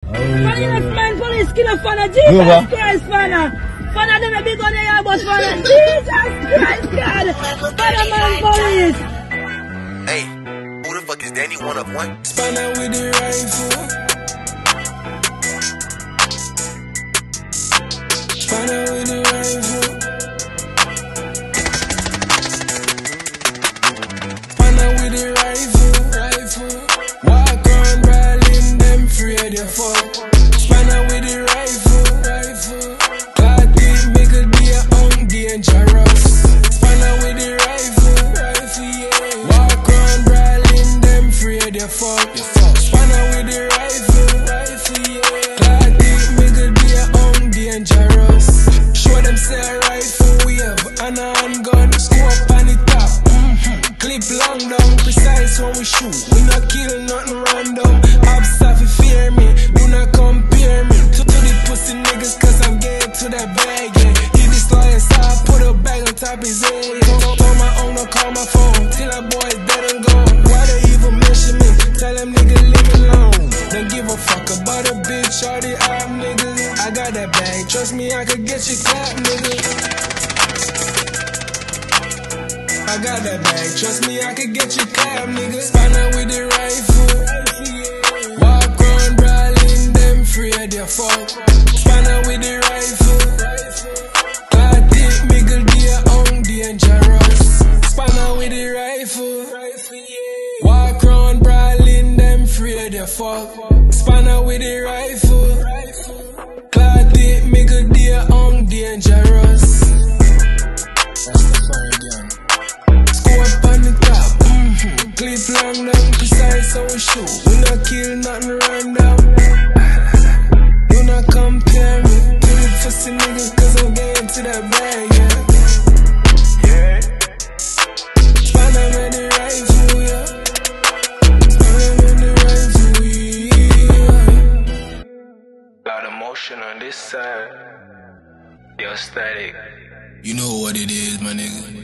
Funny man, police kill a fana. Jesus Christ, fana. Fana them a big on the air, but fana. Jesus Christ, God. Fana man, police. Hey, who the fuck is Danny 1 of 1? Spanner with the rifle. Spanner with the rifle. Spanner with the rifle. Walk on brawling, them afraid you fuck. Spanner with the rifle. Glad they make a deal on dangerous. Spanner with the rifle, yeah. Walk on brawling, them afraid you fuck. Spanner with the rifle, yeah. Glad they make a deal on dangerous. Show them say a rifle we have an handgun. Scope on the top. Clip long down, precise when we shoot. We not kill nothing random. Obstacle fear me, do not compare me to the pussy niggas, cause I'm getting to that bag, yeah. Hit this lawyer side, put a bag on top his head, yeah. On my own, don't call my phone till that boy is dead and gone. Why they even mention me? Tell them niggas leave me alone. Don't give a fuck about a bitch or the op, nigga. I got that bag, trust me, I could get you clap, nigga. I got that bag, trust me, I could get you clap, nigga. Spanner with the rifle. Walk on brawling, them afraid you fuck. Spanner with the rifle. God did make a deal on dangerous. Spanner with the rifle. Walk on brawling, them afraid you fuck. Spanner with the rifle. God did make a deal on dangerous. Clip long down, precise how we shoot. We not kill nothing random. Do not compare me to the pussy niggas, cause I'm getting to that bag, yeah. Spanner with the rifle, yeah. Spanner with the rifle, yeah. Lot of motion on this side. Yo, static. You know what it is, my nigga.